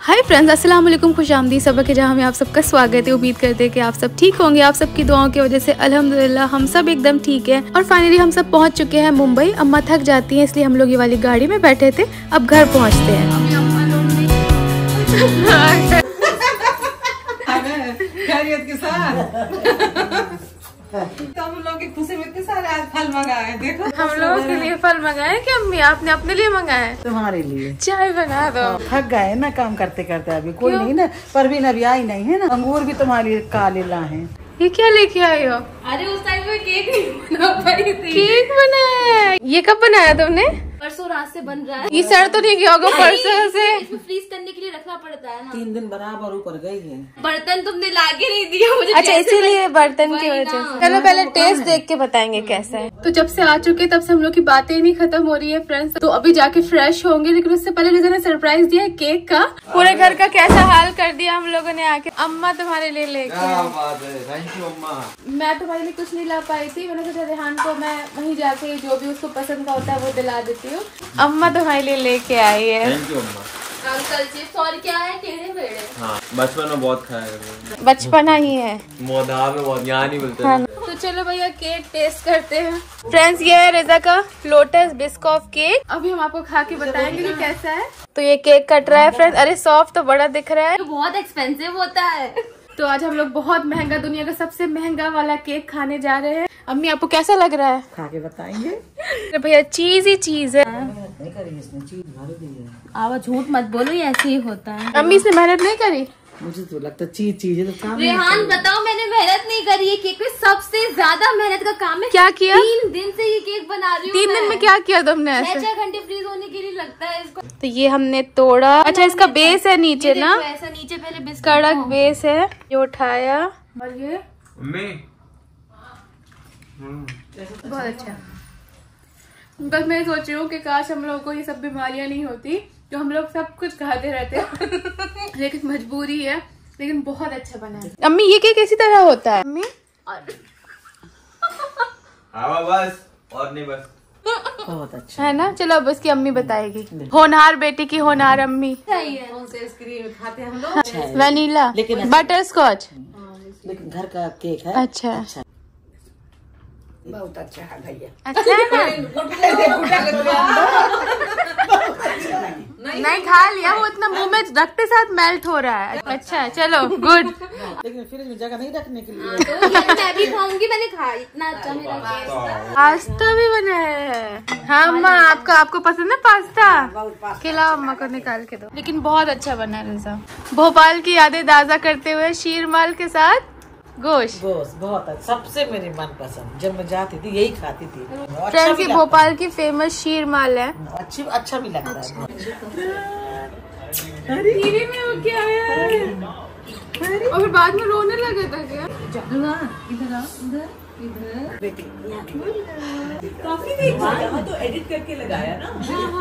Hi friends, अस्सलाम वालेकुम, खुशामदी सबक के जहाँ में आप सबका स्वागत है। उम्मीद करते हैं कि आप सब ठीक होंगे। आप सबकी दुआओं की वजह से अल्हम्दुलिल्लाह हम सब एकदम ठीक है। और फाइनली हम सब पहुँच चुके हैं मुंबई। अम्मा थक जाती हैं इसलिए हम लोग ये वाली गाड़ी में बैठे थे, अब घर पहुँचते हैं। तो हम लोग की खुशी में इतने सारे आज फल मंगाए। देखो हम लोगों के लिए फल मंगाए कि अम्मी आपने अपने लिए मंगाए? तुम्हारे लिए चाय बना दो। थक गए ना काम करते करते। अभी कोई नहीं ना, परवीन अभी आई नहीं है ना। अंगूर भी तुम्हारे लिए काले ला है। ये क्या लेके आए हो? अरे उस टाइम में केक नहीं बना पाई थी। केक बनाया है? ये कब बनाया तुमने? परसों रात से बन रहा है। ये सर तो नहीं गया होगा परसों से? इसमें फ्रीज करने के लिए रखना पड़ता है ना। 3 दिन बराबर ऊपर गई है। बर्तन तुमने लाके नहीं दिया मुझे। अच्छा, इसीलिए बर्तन की वजह से। चलो पहले टेस्ट देख के बताएंगे कैसा है। तो जब से आ चुके तब से हम लोग की बातें नहीं खत्म हो रही है फ्रेंड्स। तो अभी जाके फ्रेश होंगे, लेकिन उससे पहले रिजा ने सरप्राइज दिया है केक का। पूरे घर का कैसा हाल कर दिया हम लोगों ने आके। अम्मा तुम्हारे लिए लेके थैंक यू अम्मा। मैं तुम्हारे लिए कुछ नहीं ला पाई थी। मैंने सोचा रेहान को मैं वहीं जाके जो भी उसको पसंद का होता है वो दिला देती हूँ। अम्मा तुम्हारे लिए लेके आई है। थैंक यू अम्मा। अंकल चिप्स और क्या है, टेढ़े मेढ़े। हाँ, बचपन में बहुत खाया। बचपना ही है, मोदार में बहुत, यहाँ नहीं मिलते। हाँ। तो चलो भैया केक टेस्ट करते हैं। फ्रेंड्स, ये है रिजा का लोटस बिस्कॉफ केक। अभी हम आपको खा के बताएंगे कि कैसा है। तो ये केक कट रहा है फ्रेंड्स। अरे सॉफ्ट तो बड़ा दिख रहा है। तो बहुत एक्सपेंसिव होता है। तो आज हम लोग बहुत महंगा, दुनिया का सबसे महंगा वाला केक खाने जा रहे हैं। अम्मी आपको कैसा लग रहा है? खा के बताएंगे। अरे भैया चीज ही चीज है। नहीं करी इसने, चीज भर दी है। आवाज झूठ मत बोलो, ये ऐसे ही होता है। अम्मी इसने मेहनत नहीं करी? मुझे तो लगता चीज है तो काम। रेहान बताओ, मैंने मेहनत नहीं करी है। केक में सबसे ज्यादा मेहनत का काम है। क्या किया? 3 दिन से ये केक बना रही हूँ। 3 दिन में क्या किया तुमने ऐसे? 6 घंटे फ्रीज होने के लिए लगता है इसको। तो ये हमने तोड़ा। अच्छा, इसका बेस है नीचे ना, ऐसा नीचे पहले बिस्कुट कड़क बेस है। ये उठाया और ये बहुत अच्छा। बस मैं सोच रही हूँ कि काश हम लोगों को ये सब बीमारियां नहीं होती, जो हम लोग सब कुछ खाते रहते हैं। लेकिन मजबूरी है। लेकिन बहुत अच्छा बना है। अम्मी ये केक इसी तरह होता है? अम्मी हाँ बस, और नहीं बस। बहुत अच्छा है ना। चलो अब इसकी अम्मी बताएगी। होनहार बेटी की होनहार अम्मी। कौन से आइसक्रीम खाते हैं हम लोग? वनीला, लेकिन बटर स्कॉच। लेकिन घर का केक है। अच्छा बहुत अच्छा है भैया। अच्छा है ना? नहीं खा लिया, वो इतना मुंह में रखते साथ मेल्ट हो रहा है। अच्छा चलो गुड। लेकिन फ्रिज में जगह नहीं रखने के लिए। तो ये मैं भी खाऊंगी। मैंने खाया इतना अच्छा मेरा केक। पास्ता भी बनाया है। हाँ अम्मा, आपको पसंद है पास्ता? खिलाओ अम्मा को, निकाल के दो। लेकिन बहुत अच्छा बना है रिजा। भोपाल की यादें ताज़ा करते हुए शीरमाल के साथ गोश्त बहुत अच्छा। सबसे मेरी मनपसंद, जब मैं जाती थी यही खाती थी। फ्रेंड्स, ये भोपाल की फेमस शीरमाल है। अच्छा भी लगता है। धीरे में वो क्या है? और फिर बाद में रोने लगा था क्या? तो एडिट करके लगाया ना।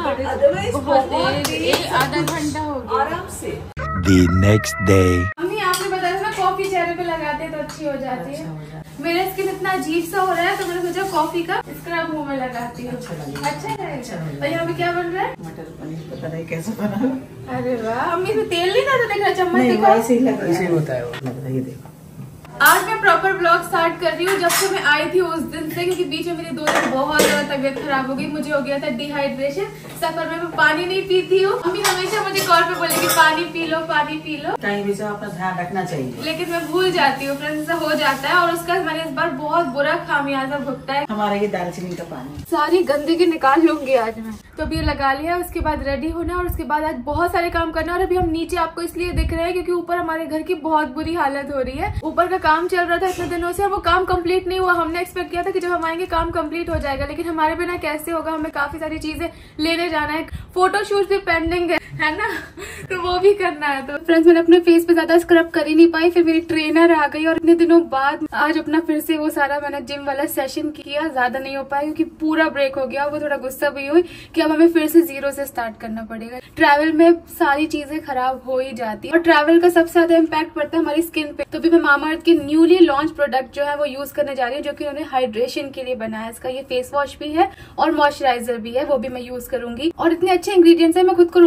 आधा घंटा हो गया आराम से। The next day. मम्मी आपने बताया था ना कॉफी चेहरे पे लगाते हैं तो अच्छी हो जाती है। मेरा स्किन इतना अजीब सा हो रहा है तो मैंने सोचा कॉफी का स्क्रब मुंह में लगाती हूँ। अच्छा रहेगा। और यहाँ पे क्या बन रहा है? मटर पनीर पता नहीं कैसे बना। अरे वाह, मम्मी इसमें तेल नहीं था तो देख रहा, चम्मच नहीं, दिखाओ। ऐसे ही लग रहा है। होता है वो। लगता है ये देखो। आज मैं प्रॉपर ब्लॉग स्टार्ट कर रही हूँ जब से मैं आई थी उस दिन से, क्योंकि बीच में मेरी 2 दिन बहुत ज्यादा तबीयत खराब हो गई। मुझे हो गया था डिहाइड्रेशन। सफर में मैं पानी नहीं पीती हूँ। मम्मी हमेशा मुझे कॉल पे बोलेगी पानी पी लो, पानी पी लो। कहीं भी अपना ध्यान रखना चाहिए। लेकिन मैं भूल जाती हूँ फ्रेंड्स, ऐसा हो जाता है। और उसका मैंने इस बार बहुत बुरा खामियाजा भुगता है। हमारा ये दालचीनी का पानी सारी गंदगी निकाल लूंगी आज मैं। तो अभी ये लगा लिया, उसके बाद रेडी होना और उसके बाद आज बहुत सारे काम करना। और अभी हम नीचे आपको इसलिए दिख रहे हैं क्योंकि ऊपर हमारे घर की बहुत बुरी हालत हो रही है। ऊपर का काम चल रहा था इतने दिनों से, वो काम कंप्लीट नहीं हुआ। हमने एक्सपेक्ट किया था कि जब हम आएंगे काम कंप्लीट हो जाएगा, लेकिन हमारे बिना कैसे होगा। हमें काफी सारी चीजें लेने जाना है, फोटोशूट भी पेंडिंग है ना, तो वो भी करना है। तो फ्रेंड्स, मैंने अपने फेस पे ज्यादा स्क्रब कर ही नहीं पाई। फिर मेरी ट्रेनर आ गई और इतने दिनों बाद आज अपना फिर से वो सारा मैंने जिम वाला सेशन किया। ज्यादा नहीं हो पाया क्योंकि पूरा ब्रेक हो गया। वो थोड़ा गुस्सा भी हुई कि अब हमें फिर से 0 से स्टार्ट करना पड़ेगा। ट्रैवल में सारी चीजें खराब हो ही जाती है और ट्रैवल का सबसे ज्यादा इम्पैक्ट पड़ता है हमारी स्किन पे। तो भी मैं मामाअर्थ की न्यूली लॉन्च प्रोडक्ट जो है वो यूज करने जा रही हूँ, जो कि उन्होंने हाइड्रेशन के लिए बनाया है। इसका ये फेस वॉश भी है और मॉइस्चराइजर भी है, वो भी मैं यूज करूंगी। और इतने अच्छे इंग्रेडिएंट्स है, मैं खुद को रोक भी नहीं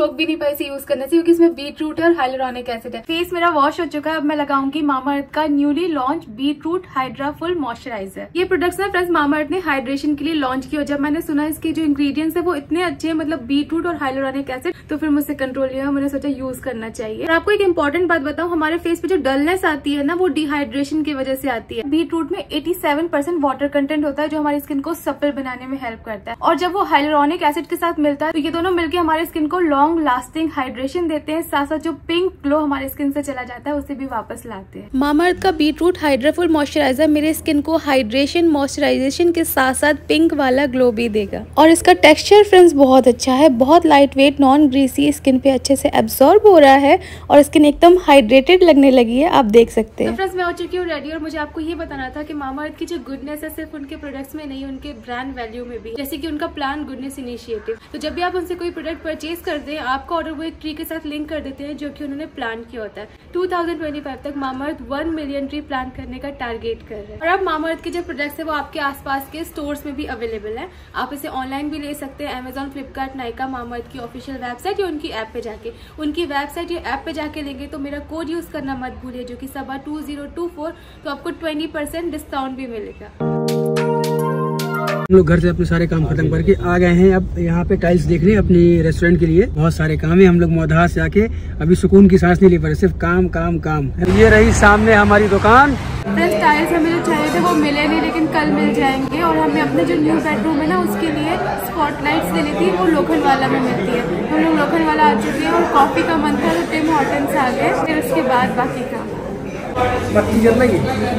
सिंपल से यूज करना चाहिए क्योंकि इसमें बीट रूट और हाइलुरोनिक एसिड है। फेस मेरा वॉश हो चुका है, अब मैं लगाऊंगी मामाअर्थ का newly launch beetroot hydra full moisturiser. ये प्रोडक्ट्स ना फ्रेंड्स मामाअर्थ ने हाइड्रेशन के लिए लॉन्च किया। जब मैंने सुना इसके जो इंग्रेडिएंट्स है वो इतने अच्छे हैं, मतलब बीट रूट और हाइलुरोनिक एसिड, तो फिर मुझसे कंट्रोल नहीं हुआ, मैंने सोचा यूज करना चाहिए। और आपको एक इंपॉर्टेंट बात बताऊं, हमारे फेस पे जो डलनेस आती है ना वो डिहाइड्रेशन की वजह से आती है। बीट रूट में 87% वाटर कंटेंट होता है जो हमारी स्किन को सप्पल बनाने में हेल्प करता है, और जब वो हाइलुरोनिक एसिड के साथ मिलता है तो ये दोनों मिलकर हमारे स्किन को लॉन्ग लास्टिंग हाइड्रेशन देते हैं, साथ साथ जो पिंक ग्लो हमारी स्किन से चला जाता है उसे भी वापस लाते हैं। मामाअर्थ का beetroot hydra full moisturiser मेरे स्किन को हाइड्रेशन मॉइस्चराइजेशन के साथ साथ पिंक वाला ग्लो भी देगा। और इसका टेक्सचर फ्रेंड्स बहुत अच्छा है, बहुत lightweight, non greasy, skin पे अच्छे से एब्जॉर्ब हो रहा है और स्किन एकदम हाइड्रेटेड लगने लगी है, आप देख सकते हैं। तो फ्रेंड्स मैं हो चुकी हूँ रेडी और मुझे आपको ये बताना था कि मामाअर्थ की जो गुडनेस है सिर्फ उनके प्रोडक्ट्स में नहीं, उनके ब्रांड वैल्यू में भी, जैसे कि उनका प्लान गुडनेस इनिशिएटिव। तो जब भी आप उनसे कोई प्रोडक्ट परचेज करते हैं आपका ऑर्डर वो एक ट्री के साथ लिंक कर देते हैं जो कि उन्होंने प्लान किया होता है। 2025 तक मामाअर्थ 1 मिलियन ट्री प्लान करने का टारगेट कर रहे हैं। और अब मामाअर्थ के जो प्रोडक्ट्स है वो आपके आसपास के स्टोर्स में भी अवेलेबल है, आप इसे ऑनलाइन भी ले सकते हैं, अमेजॉन, फ्लिपकार्ट, नाइका, मामाअर्थ की ऑफिशियल वेबसाइट या उनकी ऐप पे जाके। उनकी वेबसाइट या ऐप पे जाके लेंगे तो मेरा कोड यूज करना मत भूलिए जो कि सबा 2024, तो आपको 20% डिस्काउंट भी मिलेगा। हम लोग घर से अपने सारे काम खत्म करके आ गए हैं, अब यहाँ पे टाइल्स देखने अपनी रेस्टोरेंट के लिए। बहुत सारे काम है, हम लोग मौधा से आके अभी सुकून की सांस नहीं ले पा रहे, सिर्फ काम काम काम। ये रही सामने हमारी दुकान। टाइल्स हमें जो चाहिए थे वो मिले नहीं, लेकिन कल मिल जाएंगे। और हमने अपने जो न्यू बेडरूम है ना उसके लिए स्पॉटलाइट्स लेनी थी, वो लोखंड वाला में मिलती है, हम लोग लोखंड वाला आ चुके हैं। और कॉफी का मन था तो टिम हॉर्टन्स आ गए, फिर उसके बाद बाकी काम। बत्ती जल रही है,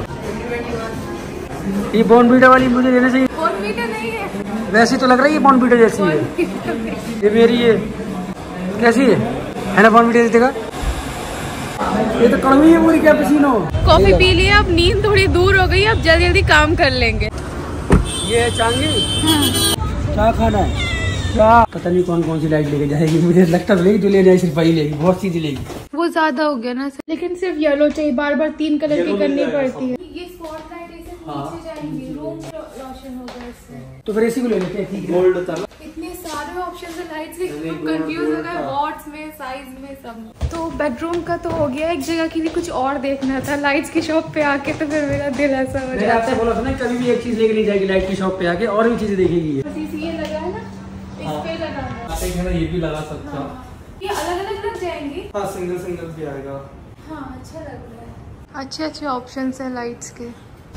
ये बॉर्नवीटा वाली मुझे लेना चाहिए। बॉर्नवीटा नहीं है, वैसी तो लग रही है बॉर्नवीटा जैसी है। ये मेरी है, कैसी है ना बॉर्नवीटा जैसी? देखा ये तो कड़वी है पूरी, क्या पसीनो। कॉफी पी लिया, अब नींद थोड़ी दूर हो गई, अब जल्दी जल्दी काम कर लेंगे। ये है चांदी। क्या खाना है? क्या पता नहीं कौन कौन सी लाइट लेके जाएगी, मुझे लगता है जो ले जाए सिर्फ वही लेगी, बहुत चीजें लेगी। वो ज्यादा हो गया ना, लेकिन सिर्फ येलो चाहिए, बार बार 3 कलर की करनी पड़ती है। ये स्पॉटलाइट नीचे जाएंगी, रूम रोशन होगा इससे। तो फिर इसी को ले लेते हैं, गोल्ड होता है। इतने सारे ऑप्शन है लाइट्स के, कंफ्यूज हो गए वॉट्स में, साइज में, सब। तो बेडरूम का तो हो गया, एक जगह की भी कुछ और देखना था लाइट्स की शॉप पे आके, तो फिर मेरा दिल ऐसा हो जाता है। बोला था ना कभी भी एक चीज लेके नहीं जाएगी लाइट की शॉप पे आके, और भी चीजें देखेगी। ये लगा है ना, इस पे लगाना, ये भी लगा सकता हूँ। ये अलग अलग लग जाएंगे। हाँ सिंगल सिंगल भी आएगा। हाँ अच्छा लग रहा है, अच्छे अच्छे ऑप्शंस हैं लाइट्स के।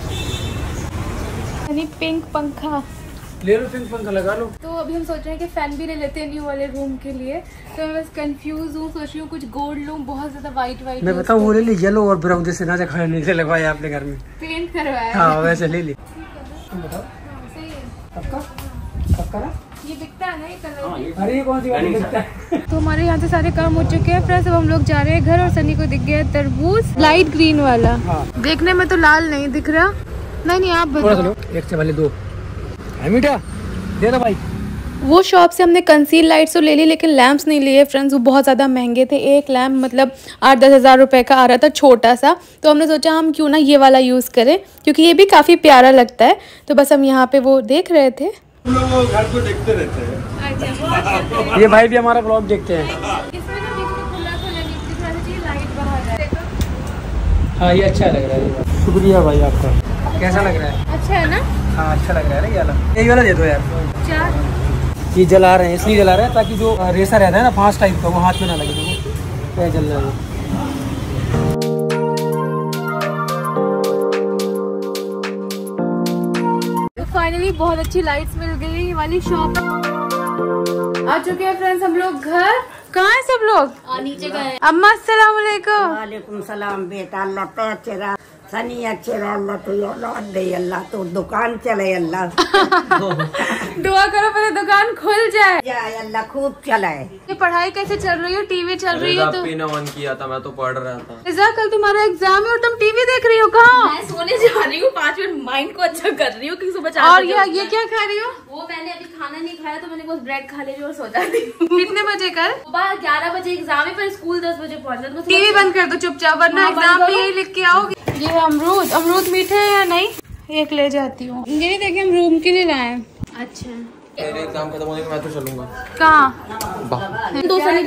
यानी पिंक पंखा ले लो, पिंक पंखा लगा लो। तो अभी हम सोच रहे हैं कि फैन भी ले लेते हैं न्यू वाले रूम के लिए। तो मैं बस कंफ्यूज हूँ, सोच रही हूँ कुछ गोल्ड लूँ, बहुत ज्यादा वाइट वाइट। मैं बताऊँ वो ले ली, येलो और ब्राउन जैसे ना खड़े नीचे लगवाया आपने घर में, पेंट करवाया। हाँ वैसे ले ली। तुम बताओ सही है। पक्का ना? ये बिकता है ना ये कलर? अरे ये कौन सी वाली बिकता है? तो हमारे यहाँ से सारे काम हो चुके हैं फ्रेंड्स, अब हम लोग जा रहे हैं घर। और सनी को दिख गया तरबूज लाइट ग्रीन वाला। देखने में तो लाल नहीं दिख रहा। नहीं आप बताओ। एक से पहले 2 मीठा दे दो भाई। वो शॉप से हमने कंसील लाइट्स तो ले ली, लेकिन लैंप्स नहीं लिए फ्रेंड्स, वो बहुत ज़्यादा महंगे थे। एक लैंप मतलब 8-10 हज़ार रुपए का आ रहा था, छोटा सा। तो हमने सोचा हम क्यों ना ये वाला यूज़ करें, क्योंकि ये भी काफ़ी प्यारा लगता है। तो बस हम यहाँ पे वो देख रहे थे। हम लोग घर को देखते रहते हैं। ये भाई भी हमारा ब्लॉग देखते हैं। हाँ ये अच्छा लग रहा है, शुक्रिया भाई आपका। कैसा लग रहा है? अच्छा है ना? हाँ अच्छा लग रहा है ना। ये वाला दे दो यार। क्या? ये जला रहे हैं, इसलिए जला रहे हैं ताकि जो रेसा रहता है ना फांस टाइप का, वो हाथ में ना लगे। देखो क्या जल रहा है। फाइनली बहुत अच्छी लाइट्स मिल गई। ये वाली शॉप आ चुके हैं फ्रेंड्स हम लोग घर। कहाँ है सब लोग? नीचे गए। अम्मा अस्सलाम वालेकुम। वालेकुम सलाम बेटा, अल्लाह तो अच्छे रहा, सनी अच्छे रहा, अल्लाह तो औलाद दे, अल्लाह तो दुकान चले, अल्लाह दुआ करो पहले दुकान खुल जाए, अल्लाह खूब चलाए। ये पढ़ाई कैसे चल रही है? टीवी चल रही है? तो पीना ऑन किया था, मैं तो पढ़ रहा था। रिजा कल तुम्हारा एग्जाम है और तुम टीवी देख रही हो? कहाँ? मैं सोने जा रही हूँ, 5 मिनट माइंड को अच्छा कर रही हूँ क्योंकि सुबह 4 और ये क्या खा रही हो? वो मैंने अभी खाना नहीं खाया तो मैंने बस ब्रेड खा ली और सो जाती हूँ। कितने बजे कल? सुबह 11 बजे एग्जाम है, पर स्कूल 10 बजे पहुँचना। टीवी बंद कर दो चुपचाप, वरना एग्जाम पे यही लिख के आओगे। ये अमरूद, अमरूद मीठे है या नहीं? एक ले जाती हूँ। ये देखिए हम रूम के लिए लाए। अच्छा मेरे काम खत्म होने के मैं तो चलूंगा। कहाँ?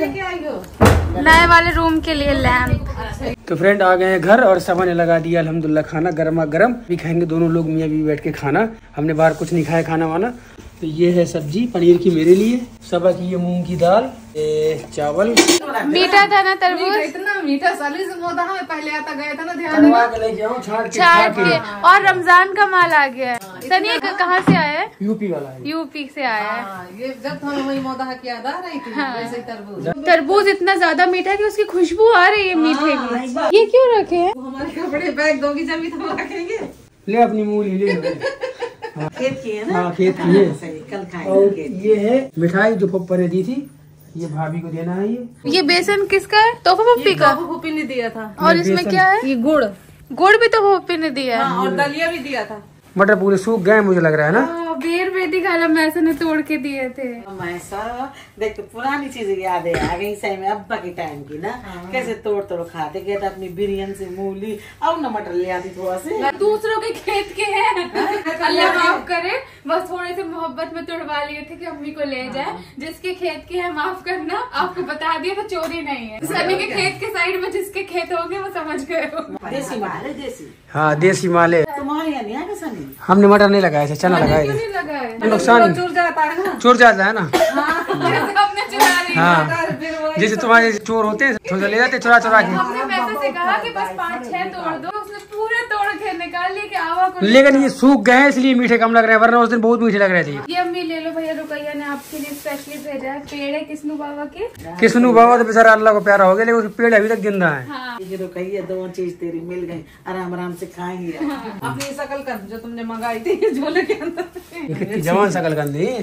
नए वाले रूम के लिए लैम्प। तो फ्रेंड आ गए हैं घर और सबा ने लगा दिया अल्हम्दुलिल्लाह खाना गर्मा गर्म। भी खाएंगे दोनों लोग मियाँ बीवी बैठ के खाना। हमने बाहर कुछ नहीं खाया खाना वाना। तो ये है सब्जी पनीर की मेरे लिए, सबा की ये मूंग की दाल, चावल। मीठा था ना तरबूज? इतना मीठा साली से मोदा है, पहले आता गया था ना ध्यान छाट के। और रमजान का माल आ गया है। सनी कहाँ से आया है? यूपी वाला है। यूपी से आया है। ये जब था वही मोदा की याद आ रही थी, वैसे ही तरबूज। तरबूज इतना ज्यादा मीठा है कि उसकी खुशबू आ रही है मीठे की। ये क्यों रखे हैं? हमारे कपड़े बैग दोगी जब तब रखेंगे। ले अपनी मूली ले। खेत की है ना? हाँ खेत की है। सही, कल और खाएंगे। ये है मिठाई जो पप्पा ने दी थी, ये भाभी को देना है। ये बेसन किसका है? तोहफा पप्पी का। भूपी ने दिया था। और इसमें क्या है? ये गुड़। गुड़ भी तो पप्पी ने दिया है। और दलिया भी दिया था। मटर पूरे सूख गए मुझे लग रहा है ना। बेर बेटी खाला मैसे ने तोड़ के दिए थे। ऐसा देख, पुरानी चीजें याद है आ गई सही में, अब्बा के टाइम की ना। कैसे तोड़ तोड़ खाते गए थे अपनी बिरयानी से मूली। अब न मटर ले आती थोड़ा से। दूसरों के खेत के हैं, अल्लाह माफ करे। बस थोड़े से मोहब्बत में तोड़वा लिए थे कि अम्मी को ले जाए। जिसके खेत के है माफ करना, आपको बता दिया तो चोरी नहीं है। सनी के खेत के साइड में जिसके खेत होंगे वो समझ गए हो। देसी माल है, देसी। हाँ देसी माल है। तुम्हारे यहाँ नहीं है सनी? हमने मटर नहीं लगाया था, चना लगाया था। नुकसान चुर जाता है ना। चोर जाता है ना। हमने चुरा लिया। हाँ जैसे तुम्हारे चोर होते हैं थोड़ा ले जाते चुरा चुरा के। हमने मैसे से कहा कि बस 5-6 तोड़ दो, उसने पूरे तोड़ के निकाल लिए कि आवा को। लेकिन ये सूख गए हैं इसलिए मीठे कम लग रहे हैं, वरना उस दिन बहुत मीठे लग रहे थे। ये अम्मी ले लो भैया, रुकैया ने आपके लिए स्पेशली भेजा है। पेड़ है किस्नू बाबा के। किस्नू बाबा तो बेचारा अल्लाह को प्यारा हो गया, लेकिन उसका पेड़ अभी तक जिंदा है। हाँ। ये तो कही है, दो चीज तेरी मिल गई, आराम आराम से खाएंगे। अपनी शकल कर जो तुमने मंगाई थी झोले के अंदर। ये कितनी जवान शकल कर दी।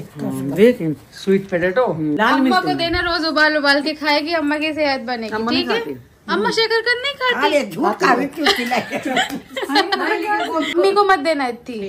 Sweet potato. अम्मा को देना, रोज उबाल उबाल के खाएगी, अम्मा की सेहत बनेगी। ठीक है? अम्मा शकरकंद नहीं खाती। झूठ का भी क्यों खिलाए? अम्मी को मत देना इतनी।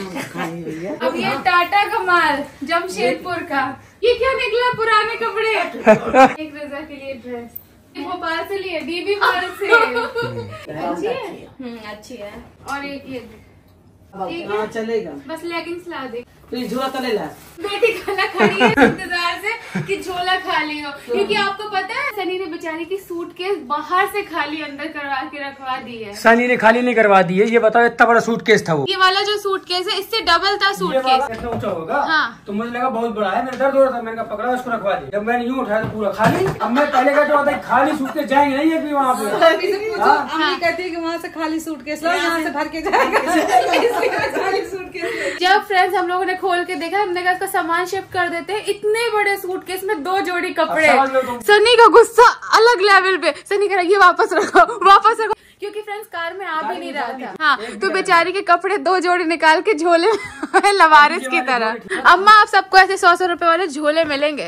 अब ये टाटा का माल जमशेदपुर का, ये क्या निकला? पुराने कपड़े। एक रजा के लिए ड्रेस भोपाल से लिए, डीबी मॉल से। अच्छी है? अच्छी है। और एक ये हाँ चलेगा। बस लेगिंग्स ला दे। तो ये झोला तले ला। बेटी खाना खड़ी है इंतजार से कि झोला खाली हो, क्योंकि आपको पता है सनी ने बेचारी की सूटकेस बाहर से खाली अंदर करवा के रखवा दी है। सनी ने खाली नहीं करवा दी है। ये बताओ इतना बड़ा सूटकेस था वो। ये वाला जो सूटकेस है इससे डबल था सूटकेस। इतना ऊंचा होगा। हाँ। तो मुझे लगा बहुत बड़ा है, मेरा दर्द हो रहा था, मैंने कहा पकड़ा उसको रखवा दी। जब मैंने यूँ उठाया तो पूरा खाली। अब मैं पहले का जो होता खाली सूटकेस जाएंगे नहीं है वहाँ पे। अम्मी से पूछो, अम्मी कहती है कि वहाँ से खाली सूटकेस लो, यहाँ से भर के जाएगा। खाली सूटकेस। जब फ्रेंड्स हम लोगों ने खोल के देखा, हमने कहा इसका सामान शिफ्ट कर देते हैं। इतने बड़े सूटकेस में 2 जोड़ी कपड़े। सनी का गुस्सा अलग लेवल पे। सनी कह रहा ये वापस रखो, वापस रखो, क्योंकि फ्रेंड्स कार में आ भी नहीं रहा था। हाँ तो बेचारी के कपड़े 2 जोड़ी निकाल के झोले में लवारिस की तरह। अम्मा आप सबको ऐसे 100 रुपए वाले झोले मिलेंगे।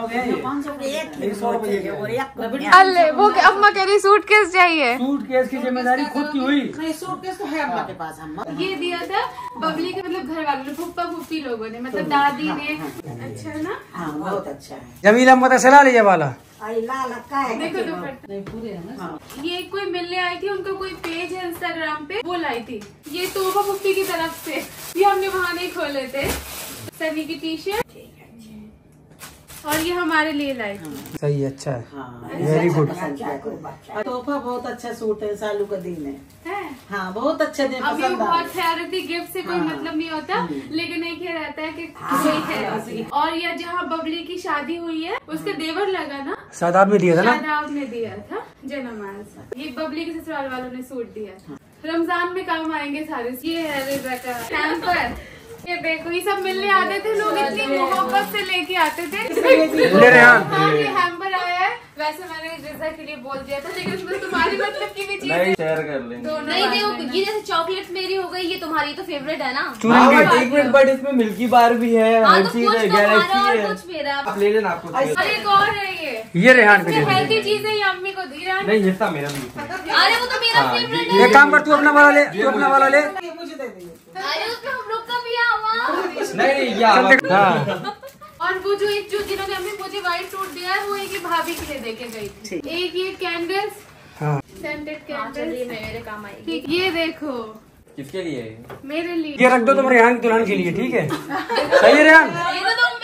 अल्ले वो अम्मा कह रही सूटकेस चाहिए। सूटकेस की जिम्मेदारी खुद की हुई। सूटकेस तो है अम्मा के पास। अम्मा ये दिया था बबली के मतलब घर वालों ने, फुप्पा फुप्पी लोगों ने, मतलब दादी ने। अच्छा है ना? हाँ बहुत अच्छा है। जमीला मत सला लीजिए वाला। देखो तो ये कोई मिलने आई थी, उनका कोई पेज है इंस्टाग्राम पे, वो लाई थी। ये तोहफा फुप्पी की तरफ से, ये हमने वहाँ नहीं खोले थे। सनी की टी शर्ट और ये हमारे लिए लाई थी। सही है, अच्छा है, वेरी गुड। तोहफा बहुत अच्छा सूट है, सालू का दिन है। हाँ बहुत अच्छा दिन। अब ये बहुत खैरती गिफ्ट से कोई मतलब नहीं होता, लेकिन एक ये रहता है कि कोई है। और ये जहाँ बबली की शादी हुई है उसके देवर लगा ना, शादाब में दिया था ना। शादाब ने दिया था जनमाल। ये बबली के ससुराल वालों ने सूट दिया था। रमजान में काम आएंगे सारे। ये है रिजा का हैम्पर। ये देखो ये सब मिलने आते थे लोग, इतनी मोहब्बत से लेके आते थे। हाँ ये हैम्पर आया है। वैसे मैंने रिजा के लिए बोल दिया था, लेकिन उसमें तुम्हारी मतलब की भी चीज है। शेयर कर लेंगे। नहीं देखो, ये जैसे चॉकलेट मेरी हो गई, ये तुम्हारी तो फेवरेट है ना। एक मिनट, बट इसमें मिल्की बार भी है, हर चीज है, गैलेक्सी है। कुछ मेरा आप ले लेना आपको। अरे कौन है ये रेहान के लिए। हेल्थी चीज है, ये अम्मी को दी। नहीं ये था मेरा भी। अरे वो तो मेरा फेवरेट है। एक काम कर, तू अपना वाला ले, तू अपना वाला ले। मुझे दे दीजिए। अरे उसमें हम लोग का भी आवा। नहीं ये हाँ और वो जो एक जो जिन्होंने अम्मी मुझे व्हाइट सूट दिया है, वो एक ही भाभी के लिए देके गई थी। एक ये कैंडल्स, हाँ सेंटेड कैंडल्स मेरे काम आएगी। ठीक। ये देखो किसके लिए? मेरे लिए। ये रख दो तुम रेहान की दुल्हन के लिए, ठीक है? सही है रेहान? ये तो तुम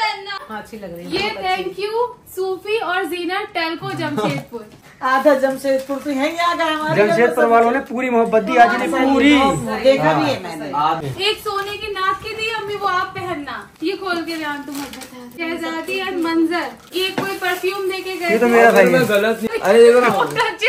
हाँ, अच्छी लग रही है। ये थैंक यू सूफी और जीना टेल्को जमशेदपुर। आधा जमशेदपुर तो यहीं आ गया हमारे। जमशेदपुर वालों ने पूरी मोहब्बत दी आज ने पूरी। देखा भी है मैंने। एक सोने की नाक की दी अम्मी, वो आप पहनना। ये खोल के ध्यान तुम शहजादी और मंजर, ये कोई परफ्यूम देके गए। ये तो मेरा भाई है। गलत नहीं। अरे देखो ना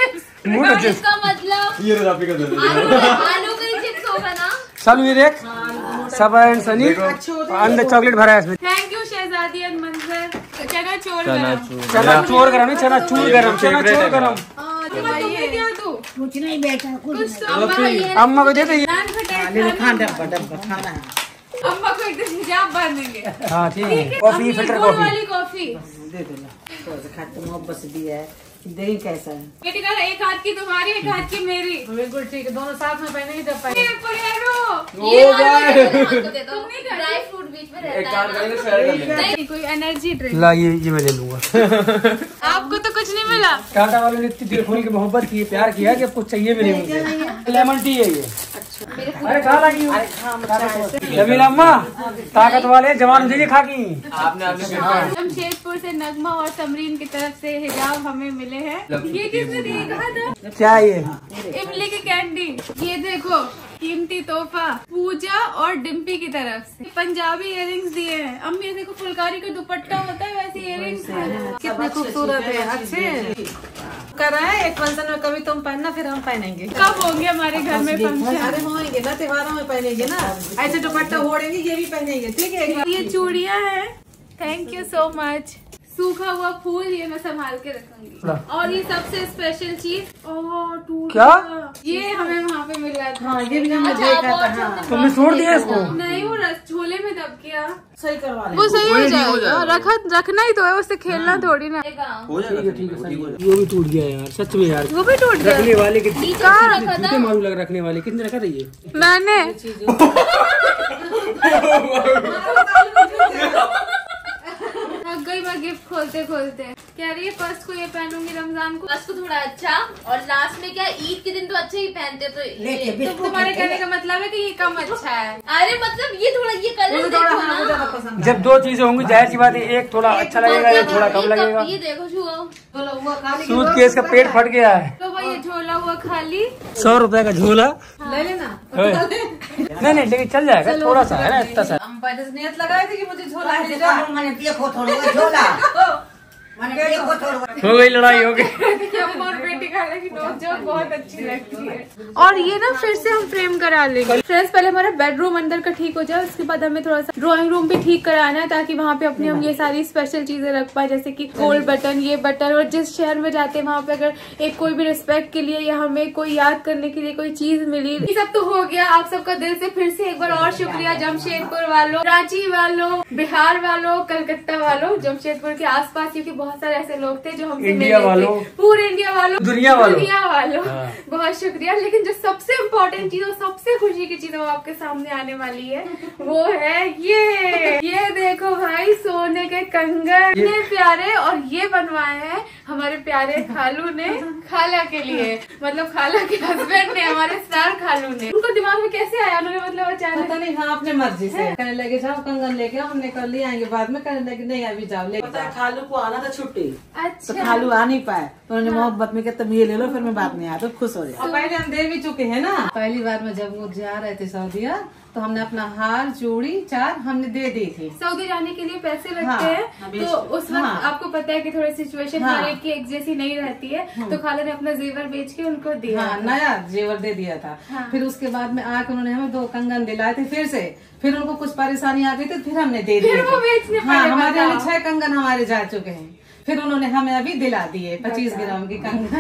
इसका मतलब ये राफी का दर्द आलू के चिप्स होगा ना। चलो ये देख सब एंड सनी अंदर चॉकलेट भरा है इसमें। थैंक यू शहजादी और मंजर। चना चोर चना गरम। चूर चना चोर गरम नहीं, चना चूर गरम, चना चोर गरम। तुम्हें क्या दूं? कुछ नहीं बेटा कुछ तो अम्मा ये अम्मा को दे दे। नान खटाई खाना डब्बा खाना है। अम्मा को एकदम हिजाब बांधेंगे। हाँ ठीक है। ठीक है, कॉफी अम्मी फिल्टर गुड़ कॉफी। वाली कॉफी। दे दो ना, थोड़ा सा खट्टा मोहब्बत से दिया है। दही कैसा है? बेटी का एक हाथ की तुम्हारी, एक हाथ की मेरी। बिल्कुल ठीक है, दोनों साथ में पहनेंगे जब पहने। ये पुरेरो। ये आलू दे दो, ड्राई फ्रूट बीच में एक रहता काम है। करेंगे शेयर कर लेंगे। नहीं कोई एनर्जी ड्रिंक। ला ये मैं ले लूंगा। आपको तो कुछ नहीं मिला। टाटा वालों ने इतनी दिल खोल के मोहब्बत की, प्यार किया कि अब कुछ चाहिए भी नहीं मुझे। लेमन टी है ये। अरे खा लगी जमीला अम्मा ताकत वाले जवान दीजिए खा की। आपने जमशेदपुर से नगमा और तमरीन की तरफ से हिजाब हमें मिले हैं। ये किसने दिए कहा था? क्या ये? इमली की कैंडी। ये देखो कीमती तोहफा पूजा और डिम्पी की तरफ से। पंजाबी इयररिंग्स दिए हैं अम्मी। देखो फुलकारी का दुपट्टा होता है वैसे इयररिंग्स है। कितने खूबसूरत है, अच्छे कर रहे हैं। एक फंक्शन में कभी तुम पहनना, फिर हम पहनेंगे। कब होंगे हमारे घर में फंक्शन? अरे होंगे ना, त्योहारों में पहनेंगे ना। ऐसे दुपट्टा ओढ़ेंगे, ये भी पहनेंगे। ठीक है। ये चूड़ियाँ हैं। Thank you so much. सूखा हुआ फूल ये मैं संभाल के रखूंगी। और ये सबसे स्पेशल चीज टूट क्या? ये हमें वहाँ पे मिला था। हाँ ये भी हमने देखा था। हाँ तुमने छोड़ दिया इसको? नहीं वो झोले में दब गया। सही करवा वो सही हो जाएगा। रखना ही तो है, उससे खेलना थोड़ी ना। हो जाएगा ठीक है। वो भी टूट गया यार सच में यार। वो भी टूट गया। रखने वाले के रखा था। मालूम लग रखने वाले कितने रखा था ये? मैंने थक गई मैं गिफ्ट खोलते खोलते। कह रही है फर्स्ट को ये पहनूंगी रमजान को। फर्स्ट को थोड़ा अच्छा और लास्ट में क्या ईद के दिन तो अच्छे ही पहनते तो तो तुम्हारे कहने का मतलब है कि ये कम अच्छा है। अरे मतलब ये थोड़ा ये कलर देखो ना। जब दो चीजें होंगी जाहिर सी बात है, एक थोड़ा अच्छा लगेगा एक थोड़ा कम लगेगा। ये देखो छुओ। सूटकेस का पेट फट गया है। तो भाई ये झोला हुआ खाली 100 रुपए का झोला। ले लेना। नहीं नहीं लेकिन चल जाएगा, थोड़ा सा है ना इतना सा। हम पहले से नियत लगाए थे कि मुझे झोला मिलेगा। हो गई लड़ाई हो गई। अम्मा और बेटी का लगी नोक-झोंक बहुत अच्छी लगती है। और ये ना फिर से हम फ्रेम करा लेंगे। फ्रेंड्स पहले हमारा बेडरूम अंदर का ठीक हो जाए, उसके बाद हमें थोड़ा सा ड्राइंग रूम भी ठीक कराना है ताकि वहाँ पे अपनी हम ये सारी स्पेशल चीजें रख पाए, जैसे कि गोल्ड बटन, ये बटन। और जिस शहर में जाते हैं वहाँ पे अगर एक कोई भी रिस्पेक्ट के लिए या हमें कोई याद करने के लिए कोई चीज मिली। ये सब तो हो गया। आप सबका दिल से फिर से एक बार और शुक्रिया जमशेदपुर वालों, रांची वालों, बिहार वालों, कलकत्ता वालों, जमशेदपुर के आसपास, क्योंकि बहुत सारे ऐसे लोग थे जो हमसे इंडिया वालों, पूरे इंडिया वालों, दुनिया वालों। हाँ। बहुत शुक्रिया। लेकिन जो सबसे इम्पोर्टेंट चीज और सबसे खुशी की चीज वो आपके सामने आने वाली है, वो है ये देखो भाई सोने के कंगन, इतने प्यारे। और ये बनवाए हैं हमारे प्यारे खालू ने खाला के लिए, मतलब खाला के हस्बैंड ने, हमारे स्टार खालू ने। उनको दिमाग में कैसे आया? उन्होंने मतलब अचानक पता नहीं। हाँ अपने मर्जी से कहने लगे जाओ कंगन लेके आओ। हमने कर लिया आएंगे बाद में। कहने लगे नहीं अभी जाओ लेके जाओ। खालू को आना था छुट्टी, तो अच्छा खालू आ नहीं पाए। उन्होंने मोहब्बत में कहता ये ले लो, फिर मैं बाद में आया तो खुश हो जाए। और पहले हम दे भी चुके हैं ना। पहली बार में जब वो जा रहे थे सऊदीया तो हमने अपना हार चूड़ी 4 हमने दे दी थी। सऊदी जाने के लिए पैसे लगते हाँ, हैं हाँ, तो उस वक्त आपको पता है कि थोड़ी सिचुएशन हाँ, हर एक की एक जैसी नहीं रहती है। तो खाला ने अपना जेवर बेच के उनको दिया। हाँ नया जेवर दे दिया था। हाँ। फिर उसके बाद में आके उन्होंने हमें 2 कंगन दिलाए थे फिर से। फिर उनको कुछ परेशानी आ गई थी, फिर हमने दे दिए। फिर वो बेचने हाँ पड़े, हमारे बताओ। यहाँ 6 कंगन हमारे जा चुके हैं। फिर उन्होंने हमें अभी दिला दिए 25 ग्राम की कंगन।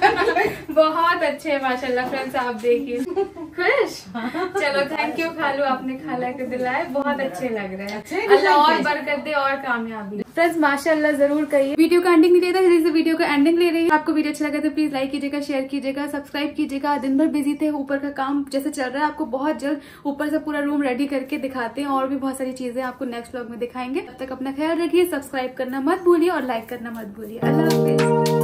बहुत अच्छे माशाल्लाह। फ्रेंड्स आप देखिए खुश। चलो थैंक यू खालू, आपने खाला के दिलाए, बहुत अच्छे लग रहे हैं। अल्लाह और बरकत दे और कामयाबी। फ्रेंड्स माशाल्लाह जरूर करिए। वीडियो का एंडिंग नहीं देता, जल्दी से वीडियो का एंडिंग ले रही है। आपको वीडियो अच्छा लगा तो प्लीज लाइक कीजिएगा, शेयर कीजिएगा, सब्सक्राइब कीजिएगा। दिन भर बिजी थे, ऊपर का काम जैसे चल रहा है, आपको बहुत जल्द ऊपर से पूरा रूम रेडी करके दिखाते हैं और भी बहुत सारी चीजें आपको नेक्स्ट व्लॉग में दिखाएंगे। तब तक अपना ख्याल रखिए, सब्सक्राइब करना मत भूलिए और लाइक करना मत भूलिए। अल्लाह हाफिज।